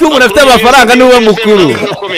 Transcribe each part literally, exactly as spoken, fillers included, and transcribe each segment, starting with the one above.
ko umuntu afite amafaranga niwe mukuru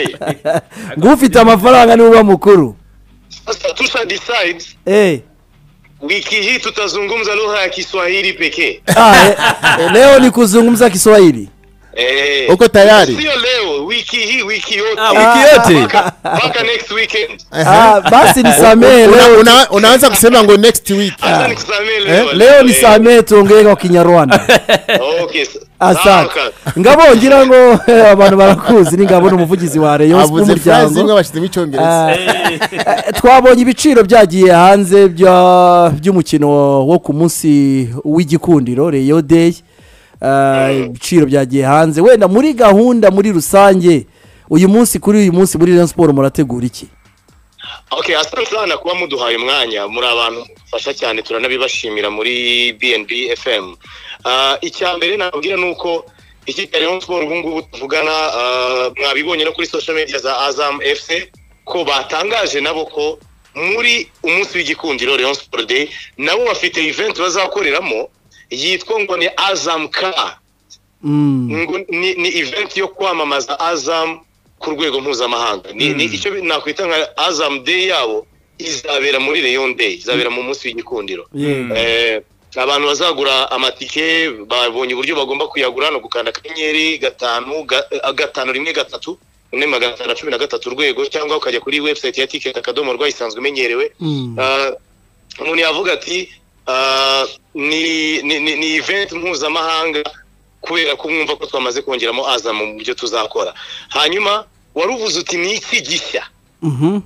ngo ufite amafaranga niwe mukuru. Sasa tusha decide eh wiki hii tutazungumza lugha ya Kiswahili pekee. Ah, eh, leo ni kuzungumza Kiswahili. Eh, uko tayari? Sio leo, wiki hii, wiki yote. Ah, wiki yote. Mpaka next weekend. Ah, basi nisamee leo. Una, unaanza kusema ngo next week. Acha nikusamee leo. Leo nisamee tuongee kwa Kinyarwanda. Okay. Asante. Ngabo ngira ngo abantu barakuzi ni ngabo n'umuvugizi wa Rayon Sport umuryango. Abuze phrase imwe bashyize mu Cyongereza. Twabonye ibiciro byagiye hanze by'umukino wo ku munsi w'igikundiro Rayon Day. Ibiciro byagiye hanze wenda muri gahunda muri rusange uyu munsi kuri uyu munsi muri Rayon Sport murategura iki? Okay, asante sana kuba muduhaye umwanya muri abantu fasha cyane turanabibashimira muri B N B F M. Uh, icyambere nabwira nuko iki Rayon Sport ubu ngubu tuvugana mwabibonye no kuri social media za Azam F C ko batangaje nabo ko muri umunsi w'igikundiro Rayon Sport Day nabo bafite event bazakoreramo yitwa ngo ni Azam Car. Mm. Ni, ni event yo kwamamaza Azam ku rwego mpuzamahanga. Ni, mm. ni icyo nakwita nka Azam Day yabo izabera muri Rayon Day, izabera mu munsi w'igikundiro. Mm. Eh abantu bazagura amatike babonye uburyo bagomba kuyagura no gukanda kanyenyeri gatanu gatanu rimwe gatatu ne magana atanu cumi na gatatu urwego cyangwa ukajya kuri website ya ticket akadomo rwa isanzwe imenyerewe. Umuntu yavuga ati uh, ni, ni, ni, ni event mpuzamahanga kubera ko mwumva ko twamaze kongeramo Azam mu buryo tuzakora. Hanyuma waruvuze uti ni iki gishya? Mhm.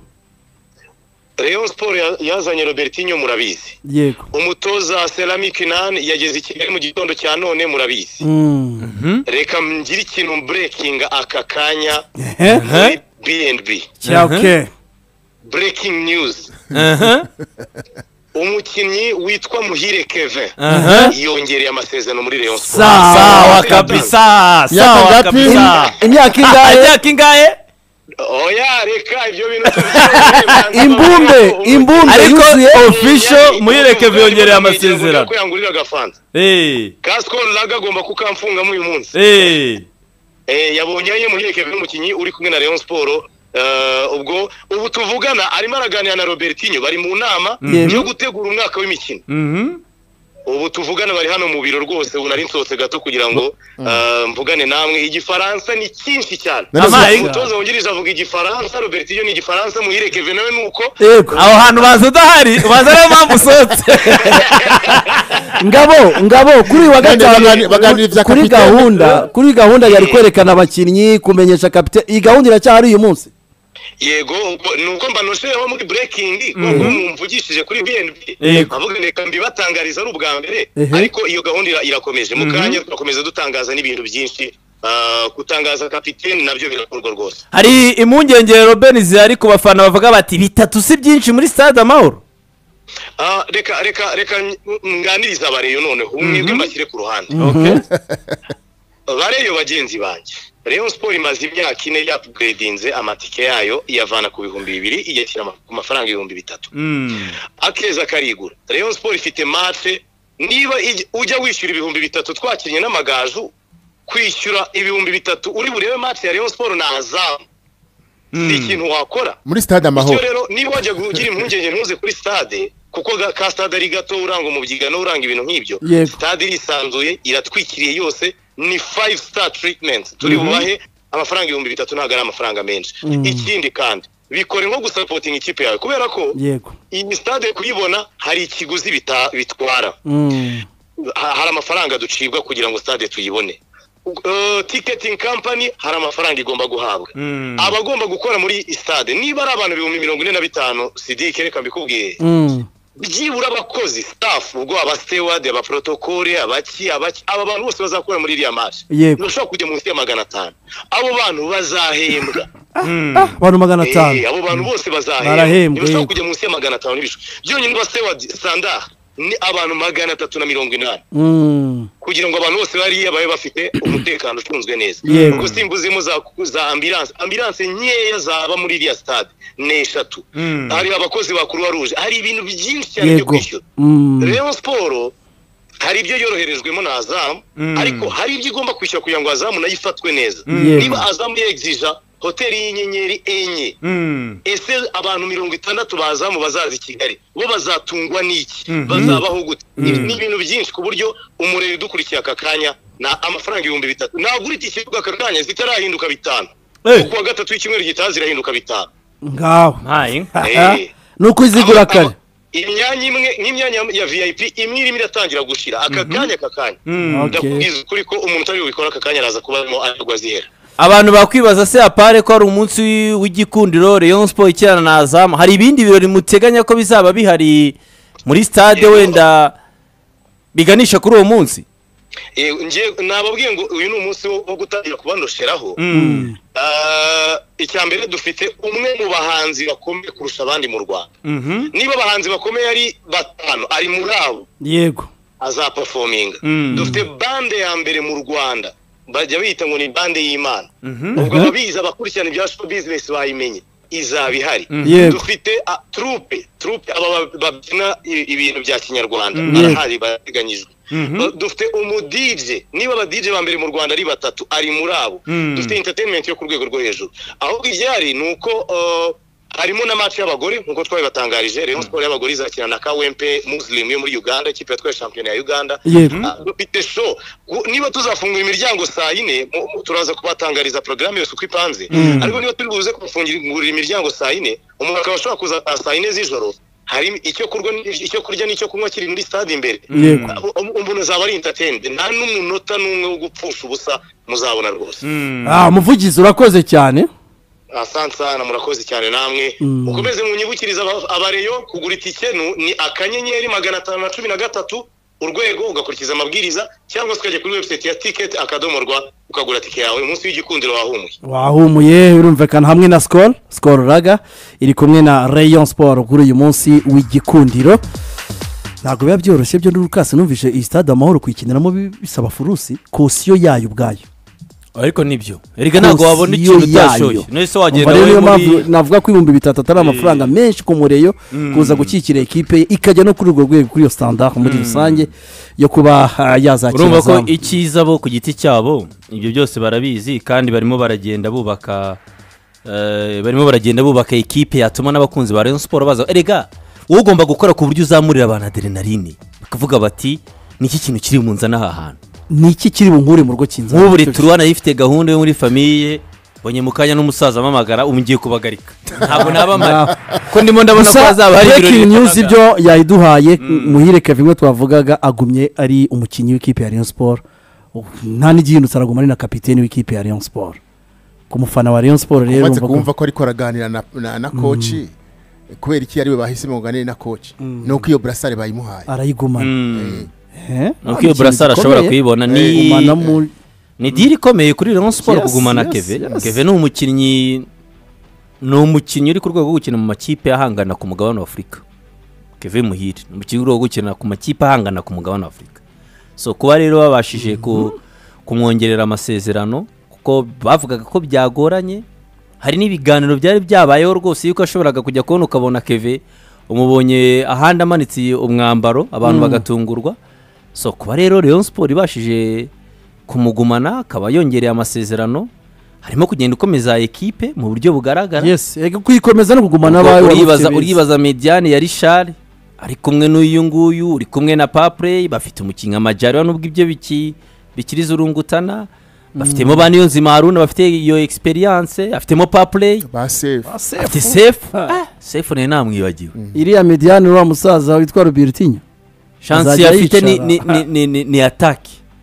Rayon Sport yazanye Robertinho murabizi. Yego. Umutoza Ceramic Nan yageze Kigali mu gitondo cya none murabizi. Mhm. Reka mgira ikintu breaking aka kanya. Eh. B N B. Okay. Breaking news. Aha. Umukinnyi witwa Muhire Kevin yongereye amasezerano muri Rayon Sport. Sawa kabisa. Sawa kabisa. Imyaka ingahe? Imyaka ingahe? Oya reka ibyo bintu imbumbe imbumbe ariko official Muhire Kevin yongereye amasezerano. Ko yangurira gafanta. Eh. Kasco laga agomba kukamfunga mu uyu munsi. Eh. Eh yabonye ye Muhire Kevin umukinnyi uri kumwe na Rayon Sport. Uh, ubwo ubu tuvugana arimo araganira na Robertinho bari mu nama yo gutegura umwaka w'imikino. Mhm. Ubu tuvugana bari hano mu biro rwose ubu nari nsotse gato kugira ngo uh, mvugane namwe. Igifaransa ni cyinshi cyane. Umutoza wungirije avuga Igifaransa, Robertinho ni Igifaransa, Muhire Kevin nawe nuko. Aho hantu bazo dahari bazara mpamvu sotse. Ngabo ngabo kuri wa gatanu baganiriza kuri gahunda kuri gahunda yari kwerekana abakinnyi kumenyesha kapiteni. Iyi gahunda iracyari uyu munsi? Yego nuko mbanosheho muri breaking kuko mumvugishije kuri B N B avuga reka mbibatangariza ari ubwa mbere ariko iyo gahunda irakomeje mu kanya twakomeza dutangaza n'ibintu byinshi kutangaza kapiteni nabyo birakorwa rwose. Hari impungenge Robenizi ari ku bafana bavuga bati bitatu si byinshi muri Stade Amahoro. Ah reka reka reka nganiriza abareyo none umwe mbashyire ku ruhande. Okay. Bareyo bagenzi banje Rayon Sport imaze imyaka ine ya upgradinze amatike yayo iyavana ku bihumbi bibiri igetira ku mafaranga ibihumbi bitatu. Mm. Akeza karigura. Rayon Sport ifite match niba ujya wishyura ibihumbi bitatu twakinnye n'amagaju kwishyura ibihumbi bitatu uri burebe match ya Rayon Sport na Azam. Ni ikintu wakora muri Stade Amahoro. Rero niba wajya kugira impungenge ntuze kuri stade kuko ka stade ari gato uranga umubyiga no uranga ibintu nk'ibyo. Stade irisanzuye iratwikiriye yose. Ni five star treatment turi bubahe amafaranga ibihumbi bitatu ntago ari amafaranga menshi. Ikindi kandi bikore nko gusupporting ikipe yawe kubera ko iyi stade kuyibona hari ikiguzi bitwara. Hari amafaranga ducibwa kugira ngo stade tuyibone. Uh, ticketing company hari amafaranga igomba guhabwa. Abagomba gukora muri stade niba ari abantu ibihumbi mirongo ine na bitanu Sidike reka mbikubwiye. Byibura abakozi staff ubwo aba steward aba protocole abaki abaki aba bantu bose bazakora muri iriya match ntushobora kujya munsi ya magana atanu. Abo bantu bazahembwa abantu magana atanu. Eh abo bantu bose bazahembwa ntushobora kujya munsi ya magana atanu n'ibisho byonyine ba steward standard ni abantu magana atatu na mirongo inani kugira ngo abantu bose bari babe bafite umutekano ucunzwe neza. Ubwo simbuzimo za za ambulance ambulance nyeya zaba muri iriya stade neshatu. Hari abakozi ba Croix Rouge hari ibintu byinshi cyane byo kwishyura. Rayon Sport hari ibyo yoroherejwemo na Azam ariko hari ibyo igomba kwishyura kugira ngo Azam nayo ifatwe neza niba Azam yexija hoteli y'inyenyeri enye ese abantu mirongo itandatu bazamu bazaza i Kigali bo bazatungwa n'iki bazabaho gute ni ibintu byinshi ku buryo umurere dukurikiye aka kanya na amafaranga ibihumbi bitatu nagura iki kibuga aka kanya zitarahinduka bitanu kuwa gatatu y'icyumweru gitaha zirahinduka bitanu ngaho nuko izigura kare imyanya imwe nk'imyanya ya V I P imwe irimo iratangira gushira aka kanya aka kanya ndakubwiza kuri ko umuntu utari ubikora aka kanya araza kubamo aragwa zihera abantu bakwibaza se apare ko ari umunsi w'igikundiro Rayon Sport ikirana na Azam hari ibindi birori muteganya ko bizaba bihari muri stade wenda biganisha kuri uwo munsi eh nje nababwiye ngo uyu ni umunsi wo gutangira kubanosheraho icyambere dufite umwe mu bahanzi bakomeye kurusha abandi mu Rwanda niba abahanzi bakomeye ari batanu ari muri abo yego aza performing dufite bande ya mbere mu Rwanda bajya bita ngo ni bande y'Imana ubwo ababiza abakurikirana ibya show business bayimenye izaba ihari dufite troupe troupe aba babyina ibintu bya kinyarwanda arahari bateganyijwe dufite umu D J niba aba D J ba mbere mu Rwanda ari batatu ari muri abo dufite entertainment yo ku rwego rwo hejuru aho ibyari nuko harimo na match y'abagore nkuko twaye batangarije Rayon Sport y'abagore izakina na K W M P Muslim yo muri Uganda ikipe yatwaye champion ya Uganda dufite show niba tuzafungura imiryango saa yine turaza kubatangariza programme yose uko ipanze ariko niba turi buze kufungura imiryango saa yine umuntu akabashobora kuza saa yine z'ijoro hari icyo kurwa icyo kurya n'icyo kunywa kiri muri stade imbere umuntu azaba ari entertained nta n'umunota n'umwe wo gupfusha ubusa muzabona rwose ah umuvugizi urakoze cyane asante sana murakoze cyane namwe ukomeze munyibukiriza abareyo kugura itike ni akanyenyeri magana atanu na cumi na gatatu urwego ugakurikiza amabwiriza cyangwa ukajya kuri website ya ticket akadomo rwa ukagura tike yawe umunsi w'igikundiro wahumuye wahumuye urumvikana hamwe na Skol Skol Raga iri kumwe na Rayon Sport kuri uyu munsi w'igikundiro ntabwo biba byoroshye byo n'urukase numvise iyi stade amahoro kuyikiniramo bisaba furusi kosiyo yayo ubwayo ariko nibyo erega ntago wabona ikintu utashoye nese wagenda wewe muri navuga ko ibihumbi bitatu atari amafaranga menshi ku mureyo kuza gukikira equipe ikajya no kuri urwo rwego kuri yo standard muri rusange yo kuba yazakira urumva ko ikiza bo ku giti cyabo ibyo byose barabizi kandi barimo baragenda bubaka barimo baragenda bubaka equipe yatuma n'abakunzi ba Rayon Sport baza erega ugomba gukora ku buryo uzamurira abantu adrenaline bakavuga bati niki kintu kiri mu nzana aha hantu niki kiri bunkure mu rugo kinza ubu buri turwana yifite gahunda yo muri famille bonye mukanya n'umusaza amamagara umungiye kubagarika ntabwo nabamara ko ndimo ndabona ko azaba hari breaking news ibyo yayiduhaye muhire Kevin we twavugaga agumye ari umukinyi w'ikipe ya Rayon Sport nta n'igihindutse araguma ari na kapiteni w'ikipe ya Rayon Sport ku mufana wa Rayon Sport rero umva kumva ko ari koraganira na na coach kubera iki yariwe bahisemo kuganira na coach nuko iyo brassard bayimuhaye arayigumana eh nuko iyo brassard ashobora kuyibona ni ni diri komeye kuri Rayon Sport kugumana Keve Keve ni umukinnyi ni umukinnyi uri ku rwego rwo gukina mu makipe ahangana ku mugabane wa Afrika Keve Muhire ni umukinnyi uri gukina ku makipe ahangana ku mugabane wa Afrika so kuba rero babashije ku kumwongerera amasezerano kuko bavugaga ko byagoranye hari n'ibiganiro byari byabayeho rwose yuko ashoboraga kujya kubona ukabona Keve umubonye ahandi amanitse umwambaro abantu bagatungurwa so kuba rero Rayon Sport ibashije kumugumana akaba yongereye amasezerano harimo kugenda ukomeza equipe mu buryo bugaragara yes ego kuyikomeza no kugumana abaye uribaza uribaza Mediane ya Richard ari kumwe n'uyu nguyu uri kumwe na Paplay bafite umukinga amajari nubwo ibyo biki bikiriza urungutana bafitemo bani yo nzima Haruna bafite iyo experience afitemo Paplay ba safe afite safe ah safe ne namwibagiwe iriya Mediane wa musaza witwa Robertinho chance afite ni ni ni ni attack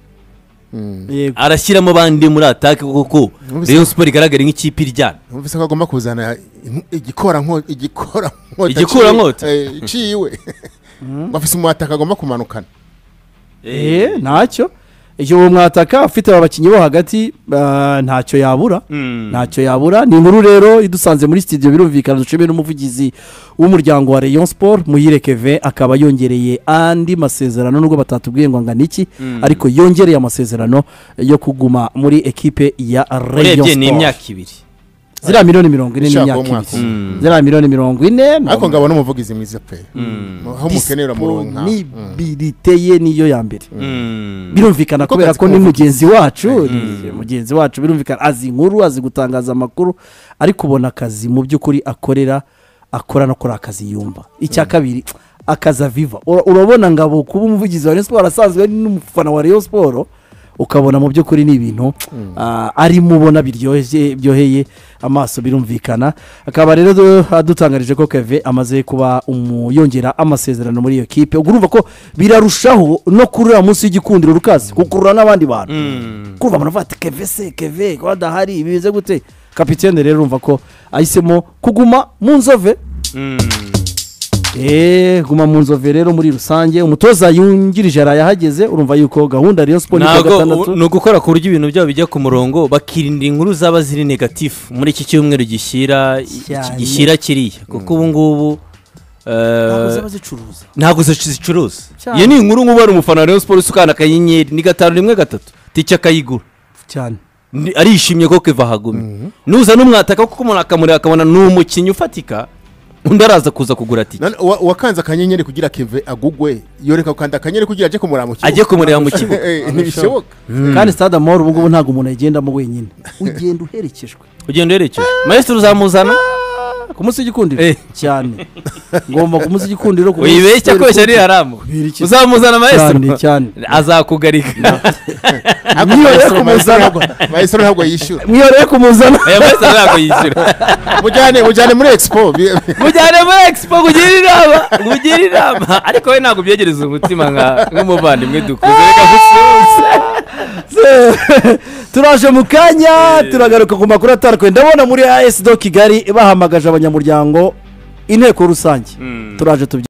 arashyiramo bandi muri attack kuko Rayon Sport igaragara nk'ikipe iryana umvise ko agomba kuzana igikora nko igikora nkota igikora nkota iciwe bafise umwataka agomba kumanukana eh ntacyo iyo uwo mwataka afite abakinyi bo hagati ntacyo yabura ntacyo yabura ni inkuru rero idusanze muri studio birumvikana duceme n'umuvugizi w'umuryango wa Rayon Sport Muhire Keve akaba yongereye andi masezerano nubwo batatubwiye ngo ngana iki ariko yongereye amasezerano yo kuguma muri equipe ya Rayon Sport ni imyaka ibiri ziriya miliyoni mirongo ine n'imyaka ibiri ziriya miliyoni mirongo ine ariko ngabona umuvugizi mwiza pe aho umukenera muronka disponibilité ye niyo ya mbere birumvikana kubera ko ni mugenzi wacu mugenzi wacu birumvikana azi inkuru azi gutangaza amakuru ariko ubona akazi mu by'ukuri akorera akora no kora akazi yumva icya kabiri akaza viva urabona ngabo kuba umuvugizi wa Rayon Sport asanzwe n'umufana wa Rayon Sport ukabona mu by'ukuri ni ibintu ari mubona biryoheye byoheye amaso birumvikana akaba rero adutangarije ko Keve amaze kuba umuyongera amasezerano muri iyo kipe urumva ko birarushaho no kurura munsi y'igikundiro rukazi kukurura n'abandi bantu kurva muravuga ati Keve se Keve ko adahari ibize gute kapitene rero urumva ko ahisemo kuguma mu nzove Eh guma mu nzove rero muri rusange umutoza yungirije arayahageze urumva yuko gahunda Rayon Sport ni gatandatu no gukora ku buryo ibintu byabo bijya ku murongo bakirinda inkuru zaba ziri negative muri iki cyumweru gishyira gishyira kiriya kuko ubu ngubu ntago zabazicuruza ntago zicuruza iyo ni inkuru nk'ubu ari umufana wa Rayon Sport usukana akanyenyeri ni gatanu rimwe gatatu tica kayigura cyane arishimye ko Keva hagumye nuza n'umwataka kuko umuntu akamureba akabona n'umukinyi ufatika undi araza kuza kugura tike wakanze akanyenyeri kugira Keve agugwe yoreka ukanda akanyenyeri kugira aje kumureba mu kibuga aje kumureba mu kibuga ntibishoboka kandi Stade Amahoro ubu ngubu ntago umuntu agendamo wenyine ugenda uherekejwe ugenda uherekejwe maestro uzamuzana ku munsi w'igikundiro cyane ngomba ku munsi w'igikundiro ku uyibeshya kwesha ari haramu uzamuzana maestro cyane azakugarika mwiyore kumuzana maestro ntabwo yishyura mwiyore kumuzana maestro ntabwo yishyura mujyane mujyane muri expo mujyane muri expo kugira inama kugira inama ariko we ntabwo byegereza umutima nka nk'umuvandimwe dukuze reka gususa turaje mu kanya turagaruka ku makuru atandukanye ndabona muri A S do Kigali bahamagaje abanyamuryango inteko rusange turaje